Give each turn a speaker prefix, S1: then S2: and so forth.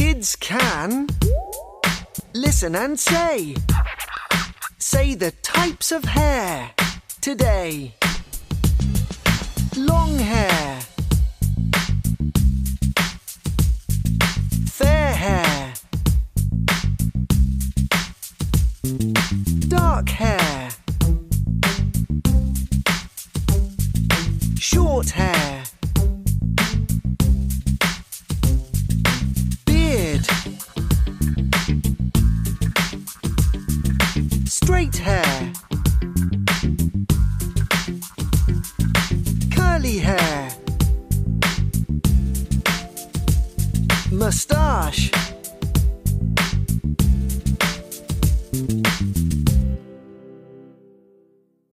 S1: Kids can listen and say. Say the types of hair today. Long hair, fair hair, dark hair, short hair, beard, straight hair, curly hair, moustache.